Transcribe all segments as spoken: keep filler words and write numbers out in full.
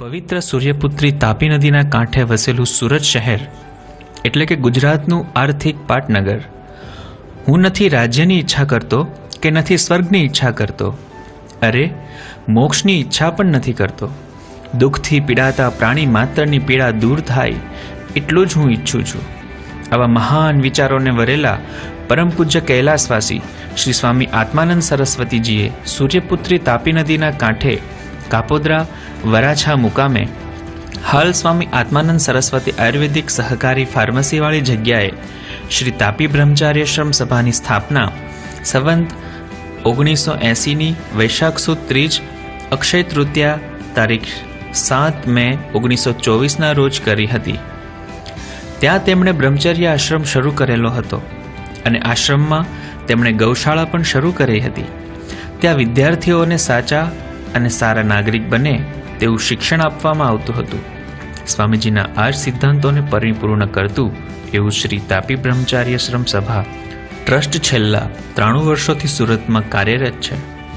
પવિત્ર સૂર્યપુત્રી તાપી નદીના કાંઠે વસેલું સુરત શહેર એટલે કે ગુજરાતનું આર્થિક પાટનગર. હું નથી રાજ્યની ઈચ્છા કરતો કે નથી સ્વર્ગની ઈચ્છા કરતો, અરે મોક્ષની ઈચ્છા પણ નથી કરતો. દુઃખથી પીડાતા પ્રાણી માત્રની પીડા દૂર થાય એટલું જ હું ઈચ્છું છું. આવા મહાન વિચારોને વરેલા પરમ પૂજ્ય કૈલાસવાસી શ્રી સ્વામી આત્માનંદ સરસ્વતીજીએ સૂર્યપુત્રી તાપી નદીના કાંઠે કાપોદ્રા વરાછા મુકામે હાલ સ્વામી આત્માનંદ સરસ્વતી આયુર્વેદિક સહકારી ફાર્મસીવાળી જગ્યાએ શ્રી તાપી બ્રહ્મચાર્યશ્રમ સભાની સ્થાપના સંવંત ઓગણીસો એંસીની વૈશાખ સુદ ત્રીજ અક્ષય તૃતીયા તારીખ સાત મે ઓગણીસો ચોવીસના રોજ કરી હતી. ત્યાં તેમણે બ્રહ્મચર્ય આશ્રમ શરૂ કરેલો હતો અને આશ્રમમાં તેમણે ગૌશાળા પણ શરૂ કરી હતી. ત્યાં વિદ્યાર્થીઓને સાચા અને સારા નાગરિક બને તેવું શિક્ષણ આપવામાં આવતું હતું. સ્વામીજીના આ જ સિદ્ધાંતોને પરિપૂર્ણ કરતું એવું શ્રી તાપી બ્રહ્મચાર્યશ્રમ સભા ટ્રસ્ટ છેલ્લા ત્રાણું વર્ષોથી સુરતમાં કાર્યરત છે.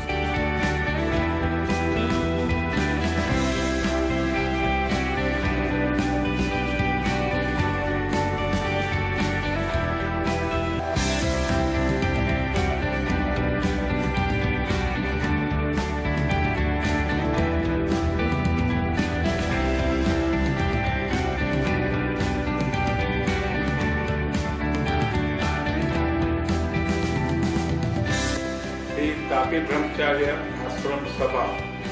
તાપી બ્રહ્મચાર્ય આશ્રમ સભા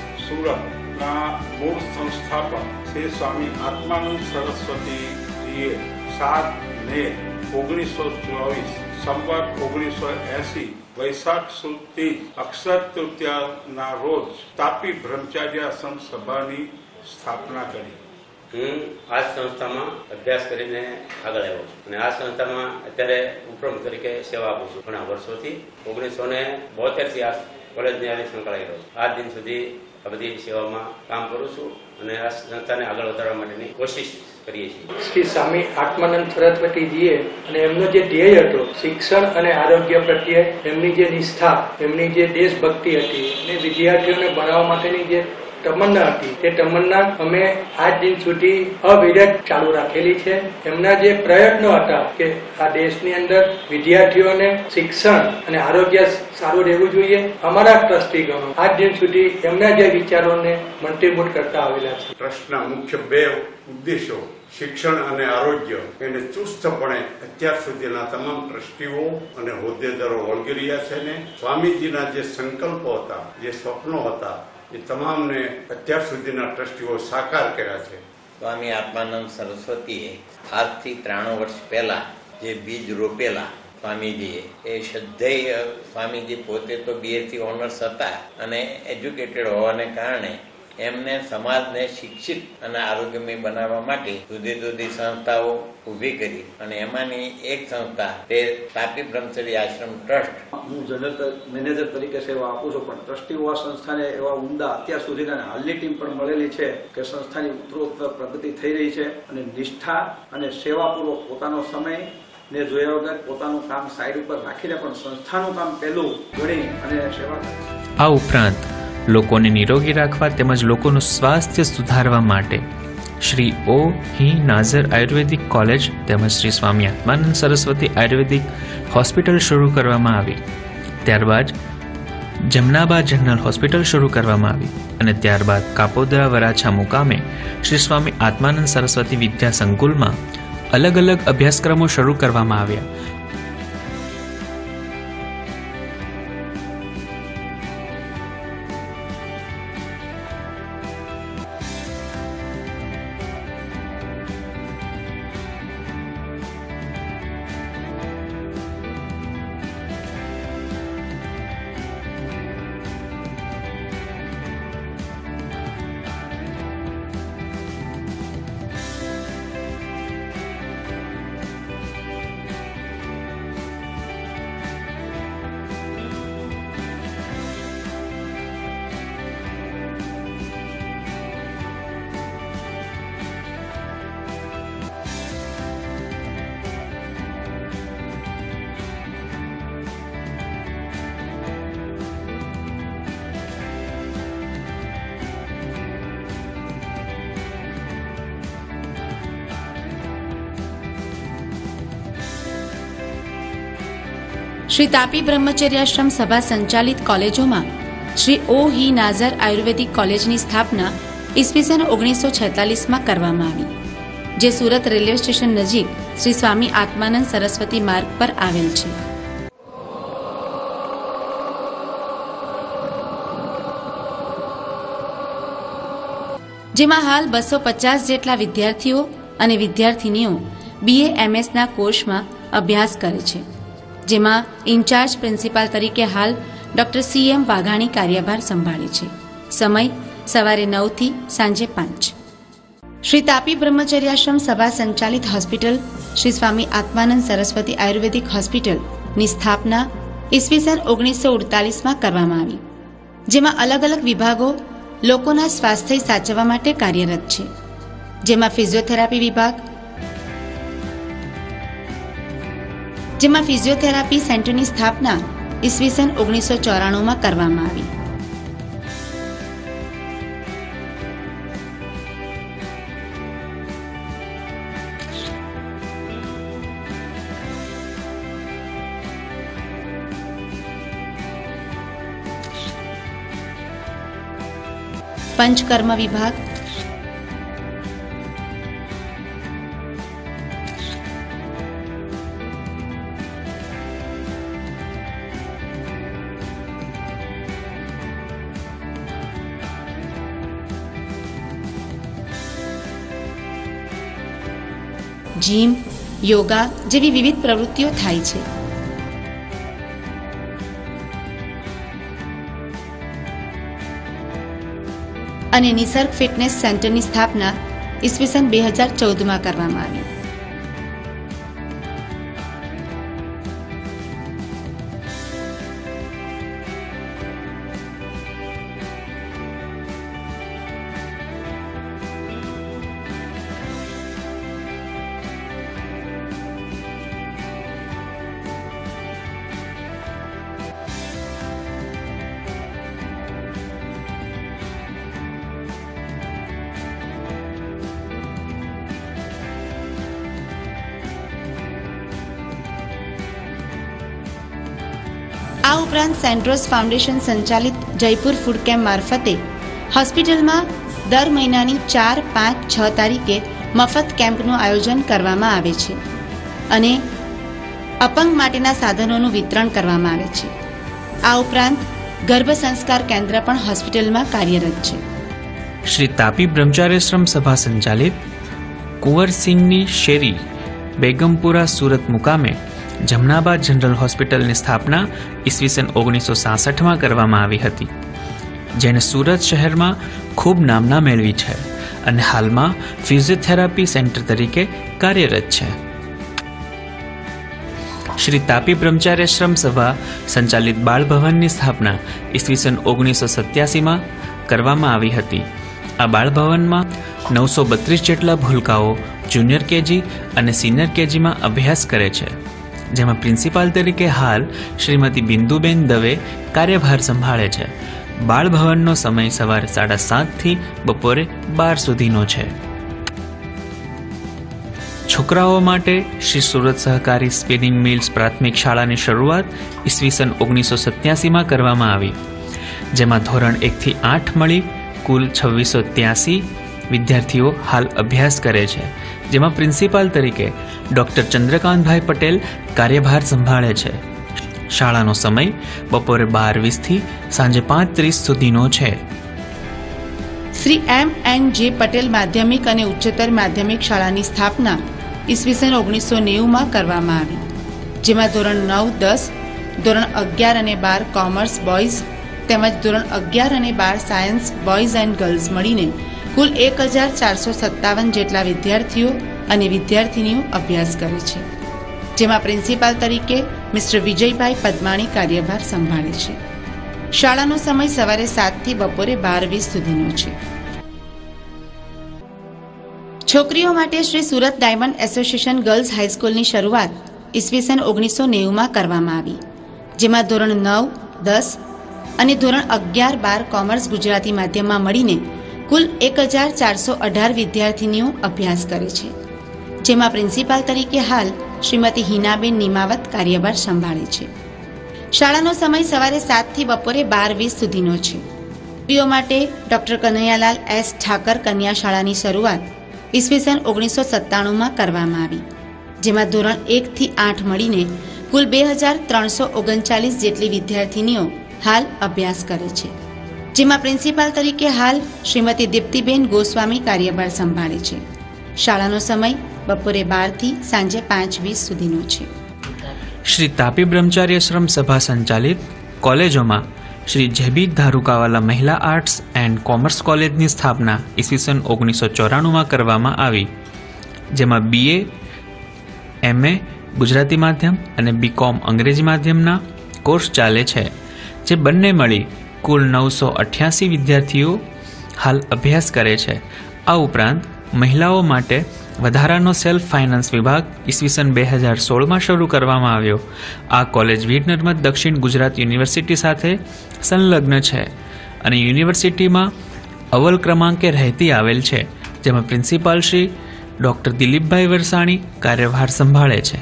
સુરતના મૂળ સંસ્થાપક શ્રી સ્વામી આત્માનંદ સરસ્વતીજીએ સાત મે ઓગણીસો ચોવીસ સંવત ઓગણીસો એસી વૈશાખ સુદ ત્રીજ અક્ષર તૃતીયાના રોજ તાપી બ્રહ્મચાર્ય આશ્રમ સભાની સ્થાપના કરી. હું આ સંસ્થામાં અભ્યાસ કરીને આગળ આવ્યો છું અને આ સંસ્થામાં અત્યારે ઉપપ્રમુખ તરીકે સેવા આપું છું. ઘણા વર્ષોથી ઓગણીસો ને બોતેર થી આ કોલેજની આવી સંકળાઈ રહ્યો છું. આ દિન સુધી આ બધી સેવામાં કામ કરું છું અને આ સંસ્થાને આગળ વધારવા માટેની કોશિશ કરીએ છીએ. શ્રી સ્વામી આત્માનંદ સરસ્વતીજીએ અને એમનો જે ધ્યેય હતો શિક્ષણ અને આરોગ્ય પ્રત્યે એમની જે નિષ્ઠા, એમની જે દેશભક્તિ હતી અને વિદ્યાર્થીઓને ભણાવવા માટેની જે તમન્ના હતી તે તમન્ના અમે આજ દિન સુધી અવિરત ચાલુ રાખેલી છે. એમના જે પ્રયત્નો હતા કે આ દેશની અંદર વિદ્યાર્થીઓને શિક્ષણ અને આરોગ્ય સારું રહેવું જોઈએ, અમારા ટ્રસ્ટીગણો આજ દિન સુધી એમના જે વિચારોને મંત્રીભૂત કરતા આવેલા છે. ટ્રસ્ટના મુખ્ય બે ઉદ્દેશો શિક્ષણ અને આરોગ્ય એને ચુસ્તપણે અત્યાર સુધીના તમામ ટ્રસ્ટીઓ અને હોદ્દેદારો વળગી રહ્યા છે ને સ્વામીજીના જે સંકલ્પો હતા, જે સ્વપ્નો હતા એ તમામને અત્યાર સુધીના ટ્રસ્ટીઓ સાકાર કર્યા છે. સ્વામી આત્માનંદ સરસ્વતીએ આજથી ત્રાણું વર્ષ પહેલા જે બીજ રોપેલા સ્વામીજીએ એ શ્રદ્ધેય સ્વામીજી પોતે તો બીએસસી ઓનર્સ હતા અને એજ્યુકેટેડ હોવાને કારણે એમને સમાજને શિક્ષિત અને આરોગ્યમય બનાવવા માટે જુદી જુદી સંસ્થાઓ ઊભી કરી અને એમાંની એક સંસ્થા તે તાપી બ્રહ્મચર્ય આશ્રમ ટ્રસ્ટ. હું જનરલ મેનેજર તરીકે સેવા આપું છું, પણ ટ્રસ્ટીઓ આ સંસ્થાને એવા ઉમદા અત્યાર સુધીના હાલની ટીમ પણ મળેલી છે કે સંસ્થાની ઉત્તરોત્તર પ્રગતિ થઈ રહી છે અને નિષ્ઠા અને સેવાપૂર્વક પોતાનો સમય ને જોયા વગર પોતાનું કામ સાઈડ ઉપર રાખીને પણ સંસ્થાનું કામ પહેલું ગણી અને સેવા કરે. આ ઉપરાંત લોકોને નિરોગી રાખવા તેમજ લોકોનું સ્વાસ્થ્ય સુધારવા માટે શ્રી ઓ હી નાઝર આયુર્વેદિક કોલેજ તેમજ શ્રી સ્વામી આત્માનંદ સરસ્વતી આયુર્વેદિક હોસ્પિટલ શરૂ કરવામાં આવી. ત્યારબાદ જમનાબાદ જનરલ હોસ્પિટલ શરૂ કરવામાં આવી અને ત્યારબાદ કાપોદ્રા વરાછા મુકામે શ્રી સ્વામી આત્માનંદ સરસ્વતી વિદ્યા સંકુલમાં અલગ અલગ અભ્યાસક્રમો શરૂ કરવામાં આવ્યા. શ્રી તાપી બ્રહ્મચર્યાશ્રમ સભા સંચાલિત કોલેજોમાં શ્રી ઓ હી નાઝર આયુર્વેદિક કોલેજની સ્થાપના ઈસવીસન ઓગણીસો છેતાલીસમાં કરવામાં આવી, જે સુરત રેલવે સ્ટેશન નજીક શ્રી સ્વામી આત્માનંદ સરસ્વતી માર્ગ પર આવેલ છે. જેમાં હાલ બસો પચાસ જેટલા વિદ્યાર્થીઓ અને વિદ્યાર્થિનીઓ બીએ એમએસના કોર્સમાં અભ્યાસ કરે છે, જેમાં ઇન્ચાર્જ પ્રિન્સિપાલ તરીકે હાલ ડોક્ટર સી એમ વાઘાણી કાર્યભાર સંભાળે છે. સમય સવારે નવથી સાંજે પાંચ. શ્રી તાપી બ્રહ્મચર્યાશ્રમ સભા સંચાલિત હોસ્પિટલ શ્રી સ્વામી આત્માનંદ સરસ્વતી આયુર્વેદિક હોસ્પિટલની સ્થાપના ઈસવીસન ઓગણીસો અડતાલીસમાં કરવામાં આવી, જેમાં અલગ અલગ વિભાગો લોકોના સ્વાસ્થ્ય સાચવવા માટે કાર્યરત છે, જેમાં ફિઝિયોથેરાપી વિભાગ જેમાં ફિઝિયોથેરાપી સેન્ટરની સ્થાપના ઈસવીસન ઓગણીસો ચોરાણુંમાં કરવામાં આવી. પંચકર્મ વિભાગ, જીમ, યોગા જેવી વિવિધ પ્રવૃત્તિઓ થાય છે. અને નિસર્ગ ફિટનેસ સેન્ટરની સ્થાપના ઈસવીસન બે હજાર ચૌદમાં કરવામાં આવી. આ ઉપરાંત સેન્ટ્રોસ ફાઉન્ડેશન સંચાલિત જયપુર ફૂડ કેમ્પ મારફતે હોસ્પિટલમાં દર મહિનાની ચાર પાંચ છ તારીખે મફત કેમ્પનું આયોજન કરવામાં આવે છે અને અપંગ માટેના સાધનોનું વિતરણ કરવામાં આવે છે. આ ઉપરાંત ગર્ભ સંસ્કાર કેન્દ્ર પણ હોસ્પિટલમાં કાર્યરત છે. શ્રી તાપી બ્રહ્મચાર્યાશ્રમ સભા સંચાલિત કુંવરસિંહની શેરી બેગમપુરા સુરત મુકામે જમનાબાદ જનરલ હોસ્પિટલની સ્થાપના ઈસવીસન ઓગણીસો સાસઠમાં કરવામાં આવી હતી, જેને સુરત શહેરમાં ખૂબ નામના મેળવી છે અને હાલમાં ફિઝિયોથેરાપી સેન્ટર તરીકે કાર્યરત છે. શ્રી તાપી બ્રહ્મચાર્યાશ્રમ સભા સંચાલિત બાળ ભવનની સ્થાપના ઈસવીસન ઓગણીસો સત્યાસીમાં કરવામાં આવી હતી. આ બાળ ભવનમાં નવસો બત્રીસ જેટલા ભૂલકાઓ જુનિયર કેજી અને સિનિયર કેજીમાં અભ્યાસ કરે છે, જેમાં પ્રિન્સિપાલ તરીકે હાલ શ્રીમતી બિંદુબેન દવે કાર્યભાર સંભાળે છે. બાળ ભવનનો સમય સવારે સાડા સાતથી બપોરે બાર સુધીનો છે. છોકરાઓ માટે શ્રી સુરત સહકારી સ્પિનિંગ મિલ્સ પ્રાથમિક શાળાની શરૂઆત ઈસવીસન ઓગણીસો સત્યાસીમાં કરવામાં આવી, જેમાં ધોરણ એકથી આઠ મળી કુલ છવ્વીસો ત્યાસી વિદ્યાર્થીઓ હાલ અભ્યાસ કરે છે, જેમાં પ્રિન્સિપાલ તરીકે ડોક્ટર ચંદ્રકાંતભાઈ પટેલ કાર્યભાર સંભાળે છે. શાળાનો સમય બપોરે બાર વીસથી સાંજે પાંચ ત્રીસ સુધીનો છે. શ્રી એમ એન જે પટેલ માધ્યમિક અને ઉચ્ચતર માધ્યમિક શાળાની સ્થાપના ઈસવીસન ઓગણીસો નેવુંમાં કરવામાં આવી, જેમાં ધોરણ નવ દસ, ધોરણ અગિયાર અને બાર કોમર્સ બોયઝ તેમજ ધોરણ અગિયાર અને બાર સાયન્સ બોયઝ એન્ડ ગર્લ્સ મળીને કુલ એક હજાર ચારસો સત્તાવન જેટલા વિદ્યાર્થીઓ અને વિદ્યાર્થિનીઓ અભ્યાસ કરે છે, જેમાં પ્રિન્સિપાલ તરીકે મિસ્ટર વિજયભાઈ પદમાણી કાર્યભાર સંભાળે છે. શાળાનો સમય સવારે સાતથી બપોરે બાર વીસ સુધીનો છે. છોકરીઓ માટે Shri Surat diamond association girls હાઈસ્કૂલની શરૂઆત ઈસવીસન ઓગણીસો નેવુંમાં કરવામાં આવી, જેમાં ધોરણ નવ દસ અને ધોરણ અગિયાર બાર કોમર્સ ગુજરાતી માધ્યમમાં મળીને કુલ એક હજાર ચારસો અઢાર વિદ્યાર્થીનીઓ અભ્યાસ કરે છે, જેમાં પ્રિન્સિપાલ તરીકે હાલ શ્રીમતી હિનાબેન નિમાવત કાર્યભાર સંભાળે છે. શાળાનો સમય સવારે સાતથી બપોરે બાર વીસ સુધીનો છે. સ્ત્રીઓ માટે ડોક્ટર કનૈયાલાલ એસ ઠાકર કન્યા શાળાની શરૂઆત ઈસવીસન ઓગણીસો સત્તાણુંમાં કરવામાં આવી, જેમાં ધોરણ એકથી આઠ મળીને કુલ બે હજાર ત્રણસો ઓગણચાલીસ જેટલી વિદ્યાર્થીનીઓ હાલ અભ્યાસ કરે છે, જેમાં પ્રિન્સિપાલ તરીકે હાલ શ્રીમતી દીપ્તિબેન ગોસ્વામી કાર્યભાર સંભાળે છે. શાળાનો સમય બપોરે બારથી સાંજે પાંચ વીસ સુધીનો છે. શ્રી તાપી બ્રહ્મચાર્યાશ્રમ સભા સંચાલિત કોલેજોમાં શ્રી જેબી ધારુકાવાલા મહિલા આર્ટ્સ એન્ડ કોમર્સ કોલેજની સ્થાપના ઈસવીસન ઓગણીસો ચોરાણુંમાં કરવામાં આવી, જેમાં બીએ, એમએ ગુજરાતી માધ્યમ અને બીકોમ અંગ્રેજી માધ્યમના કોર્સ ચાલે છે, જે બંને મળી કુલ નવસો અઠ્યાસી વિદ્યાર્થીઓ હાલ અભ્યાસ કરે છે. આ ઉપરાંત મહિલાઓ માટે વધારાનો સેલ્ફ ફાઇનાન્સ વિભાગ ઈસવીસન બે હજાર સોળમાં શરૂ કરવામાં આવ્યો. આ કોલેજ વીર નર્મદ દક્ષિણ ગુજરાત યુનિવર્સિટી સાથે સંલગ્ન છે અને યુનિવર્સિટીમાં અવ્વલ ક્રમાંકે રહેતી આવેલ છે, જેમાં પ્રિન્સિપાલ શ્રી ડોક્ટર દિલીપભાઈ વરસાણી કાર્યભાર સંભાળે છે.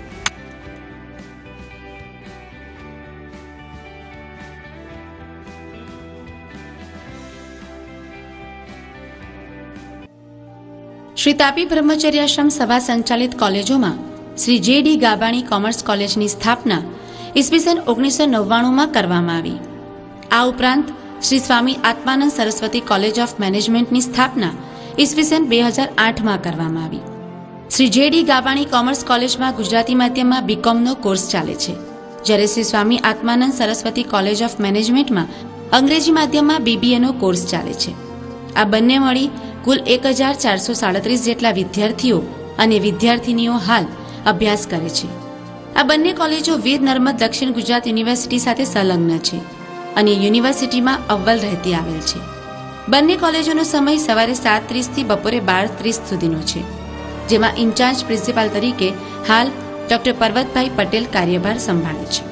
શ્રી તાપી બ્રહ્મચર્યાશ્રમ સભા સંચાલિત કોલેજોમાં શ્રી જે ડી ગાબાણી કોમર્સ કોલેજની સ્થાપના ઈસવીસન ઓગણીસો નવ્વાણુંમાં કરવામાં આવી. આ ઉપરાંત શ્રી સ્વામી આત્માનંદ સરસ્વતી કોલેજ ઓફ મેનેજમેન્ટની સ્થાપના ઈસવીસન બે હજાર આઠમાં કરવામાં આવી. શ્રી જે ડી ગાબાણી કોમર્સ કોલેજમાં ગુજરાતી માધ્યમમાં બીકોમનો કોર્સ ચાલે છે, જ્યારે શ્રી સ્વામી આત્માનંદ સરસ્વતી કોલેજ ઓફ મેનેજમેન્ટમાં અંગ્રેજી માધ્યમમાં બીબીએનો કોર્સ ચાલે છે. આ બંને મળી કુલ એક હજાર ચારસો સાડત્રીસ જેટલા વિદ્યાર્થીઓ અને વિદ્યાર્થીનીઓ હાલ અભ્યાસ કરે છે. આ બંને કોલેજો વીર નર્મદ દક્ષિણ ગુજરાત યુનિવર્સિટી સાથે સંલગ્ન છે અને યુનિવર્સિટીમાં અવ્વલ રહેતી આવેલ છે. બંને કોલેજોનો સમય સવારે સાત ત્રીસથી બપોરે બાર ત્રીસ સુધીનો છે, જેમાં ઇન્ચાર્જ પ્રિન્સિપાલ તરીકે હાલ ડોક્ટર પર્વતભાઈ પટેલ કાર્યભાર સંભાળે છે.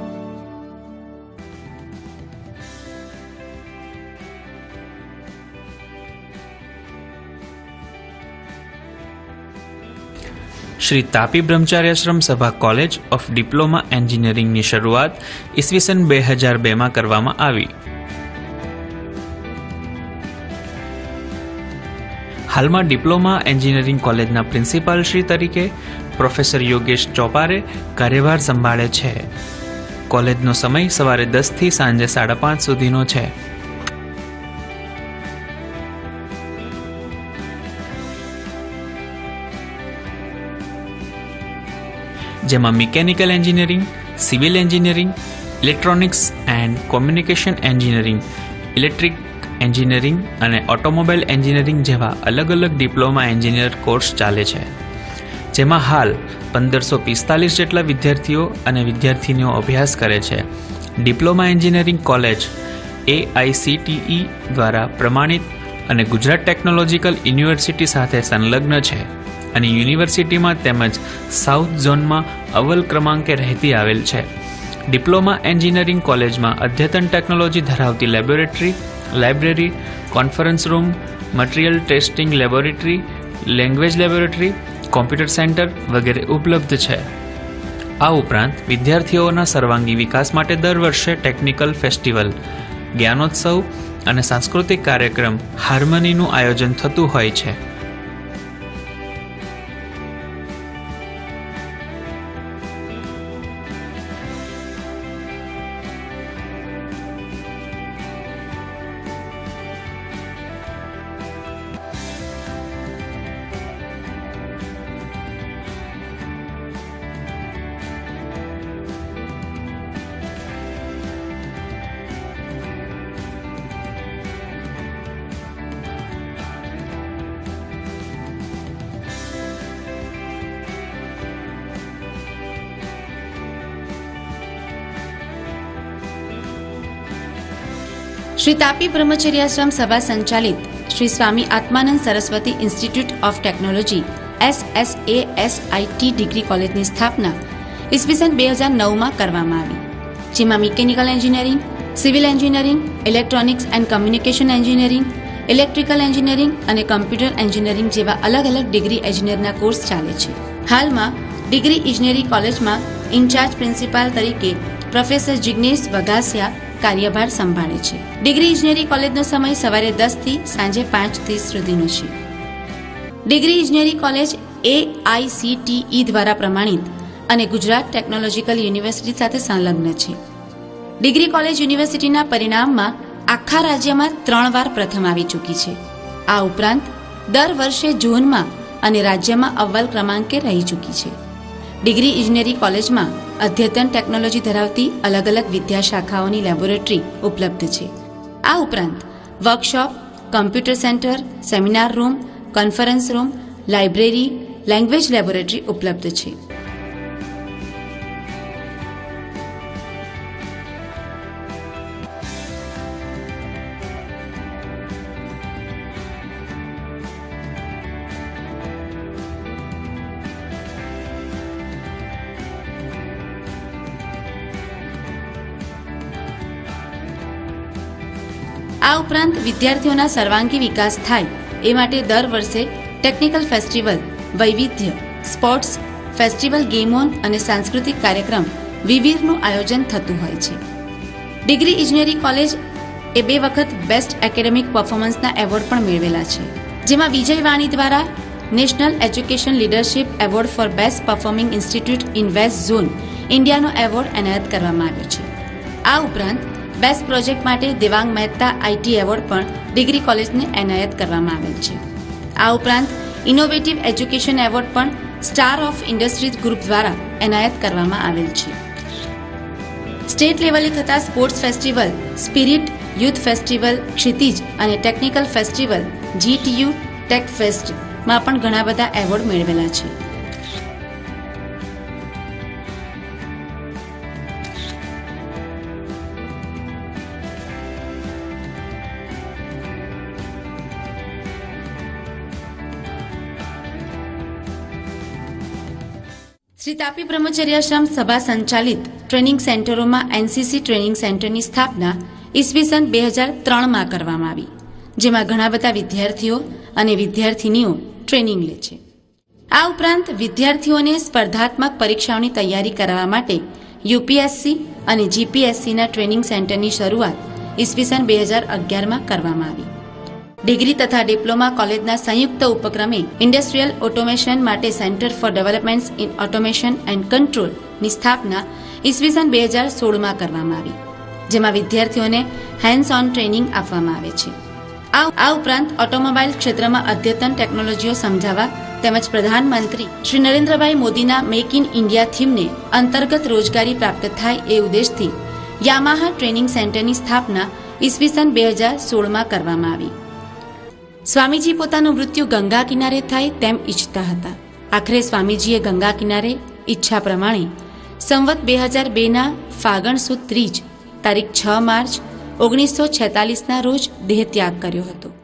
શ્રી તાપી બ્રહ્મચાર્યાશ્રમ સભા કોલેજ ઓફ ડિપ્લોમા એન્જિનિયરિંગની શરૂઆત ઈસવીસન બે હજાર બેમાં કરવામાં આવી. હાલમાં ડિપ્લોમા એન્જિનિયરિંગ કોલેજના પ્રિન્સિપાલ શ્રી તરીકે પ્રોફેસર યોગેશ ચોપારે કાર્યભાર સંભાળે છે. કોલેજનો સમય સવારે દસથી સાંજે સાડા પાંચ સુધીનો છે. જેમાં mechanical engineering, civil engineering, electronics and communication engineering, electric engineering અને ઓટોમોબાઈલ એન્જિનિયરિંગ જેવા અલગ અલગ ડિપ્લોમા એન્જિનિયર કોર્સ ચાલે છે, જેમાં હાલ પંદરસો પિસ્તાલીસ જેટલા વિદ્યાર્થીઓ અને વિદ્યાર્થીનીઓ અભ્યાસ કરે છે. Diploma engineering college A I C T E દ્વારા પ્રમાણિત અને ગુજરાત ટેકનોલોજીકલ યુનિવર્સિટી સાથે સંલગ્ન છે અને યુનિવર્સિટીમાં તેમજ સાઉથ ઝોનમાં અવ્વલ ક્રમાંકે રહેતી આવેલ છે. ડિપ્લોમા એન્જિનિયરિંગ કોલેજમાં અદ્યતન ટેકનોલોજી ધરાવતી laboratory, library, conference room, material testing laboratory, language laboratory, computer centre વગેરે ઉપલબ્ધ છે. આ ઉપરાંત વિદ્યાર્થીઓના સર્વાંગી વિકાસ માટે દર વર્ષે ટેકનિકલ ફેસ્ટિવલ, જ્ઞાનોત્સવ અને સાંસ્કૃતિક કાર્યક્રમ હાર્મનીનું આયોજન થતું હોય છે. શ્રી તાપી બ્રહ્મચર્યાશ્રમ સભા સંચાલિત Shri Swami Atmanand Saraswati institute of technology S S A S I T degree કોલેજની સ્થાપના ઈસવીસન બે હજાર નવમાં કરવામાં આવી, જેમાં mechanical engineering, civil engineering, electronics and communication engineering, electrical engineering અને કમ્પ્યુટર એન્જિનિયરિંગ જેવા અલગ અલગ ડિગ્રી એન્જિનિયરના કોર્સ ચાલે છે. હાલમાં ડિગ્રી ઇજનેરી કોલેજમાં ઇન્ચાર્જ પ્રિન્સિપાલ તરીકે પ્રોફેસર જિગ્નેશ વઘાસિયા કાર્યભાર સંભાળે છે. ડિગ્રી ઇજનેરી કોલેજનો સમય સવારે દસ થી સાંજે પાંચ ત્રીસ સુધીનો છે. ડિગ્રી ઇજનેરી college A I C T E દ્વારા પ્રમાણિત અને ગુજરાત ટેકનોલોજીકલ યુનિવર્સિટી સાથે સંલગ્ન છે. ડિગ્રી કોલેજ યુનિવર્સિટીના પરિણામમાં આખા રાજ્યમાં ત્રણ વાર પ્રથમ આવી ચૂકી છે. આ ઉપરાંત દર વર્ષે જૂનમાં અને રાજ્યમાં અવ્વલ ક્રમાંકે રહી ચૂકી છે. ડિગ્રી ઇજનેરી કોલેજમાં અદ્યતન ટેકનોલોજી ધરાવતી અલગ અલગ વિદ્યાશાખાઓની લેબોરેટરી ઉપલબ્ધ છે. આ ઉપરાંત workshop, computer centre, seminar room, conference room, library, language laboratory ઉપલબ્ધ છે. આ ઉપરાંત વિદ્યાર્થીઓના સર્વાંગી વિકાસ થાય એ માટે દર વર્ષે technical festival, Vaividhya, sports, festival ગેમોન અને સાંસ્કૃતિક કાર્યક્રમ વિવિધનું આયોજન થતું હોય છે. ડિગ્રી ઇજનેરી કોલેજ એ બે વખત બેસ્ટ એકેડેમિક પરફોર્મન્સના એવોર્ડ પણ મેળવેલા છે, જેમાં વિજય વાણી દ્વારા national education leadership award for best performing institute in west zone ઇન્ડિયાનો એવોર્ડ એનાયત કરવામાં આવ્યો છે. આ ઉપરાંત બેસ્ટ પ્રોજેક્ટ માટે દેવાંગ મહેતા આઈટી એવોર્ડ પણ ડિગ્રી કોલેજને એનાયત કરવામાં આવેલ છે. આ ઉપરાંત ઇનોવેટિવ એજ્યુકેશન એવોર્ડ પણ સ્ટાર ઓફ ઇન્ડસ્ટ્રીઝ ગ્રુપ દ્વારા એનાયત કરવામાં આવેલ છે. સ્ટેટ લેવલે થતા sports festival, spirit youth festival, Kshitij અને ટેકનિકલ ફેસ્ટિવલ જીટીયુ ટેક ફેસ્ટમાં પણ ઘણા બધા એવોર્ડ મેળવેલા છે. શ્રી તાપી બ્રહ્મચર્યાશ્રમ સભા સંચાલિત ટ્રેનિંગ સેન્ટરોમાં એનસીસી ટ્રેનિંગ સેન્ટરની સ્થાપના ઈસવીસન બે હજાર ત્રણમાં કરવામાં આવી, જેમાં ઘણા બધા વિદ્યાર્થીઓ અને વિદ્યાર્થિનીઓ ટ્રેનિંગ લે છે. આ ઉપરાંત વિદ્યાર્થીઓને સ્પર્ધાત્મક પરીક્ષાઓની તૈયારી કરવા માટે યુપીએસસી અને જીપીએસસીના ટ્રેનિંગ સેન્ટરની શરૂઆત ઈસવીસન બે હજાર અગિયારમાં કરવામાં આવી. ડિગ્રી તથા ડિપ્લોમા કોલેજના સંયુક્ત ઉપક્રમે ઇન્ડસ્ટ્રીયલ ઓટોમેશન માટે centre for developments in automation and કંટ્રોલની સ્થાપના ઈસવીસન બે હજાર સોળમાં કરવામાં આવી, જેમાં વિદ્યાર્થીઓને હેન્ડ્સ ઓન ટ્રેનિંગ આપવામાં આવે છે. આ ઉપરાંત ઓટોમોબાઈલ ક્ષેત્રમાં અદ્યતન ટેકનોલોજીઓ સમજાવવા તેમજ પ્રધાનમંત્રી શ્રી નરેન્દ્રભાઈ મોદીના મેક ઇન ઇન્ડિયા થીમને અંતર્ગત રોજગારી પ્રાપ્ત થાય એ ઉદ્દેશથી યામાહા ટ્રેનિંગ સેન્ટરની સ્થાપના ઈસવીસન બે હજાર સોળમાં કરવામાં આવી. સ્વામીજી પોતાનું મૃત્યુ ગંગા કિનારે થાય તેમ ઈચ્છતા હતા. આખરે સ્વામીજીએ ગંગા કિનારે ઈચ્છા પ્રમાણે સંવત બે હજાર બેના ફાગણ સુદ ત્રીજ તારીખ છ માર્ચ ઓગણીસો છેતાલીસના રોજ દેહ ત્યાગ કર્યો હતો.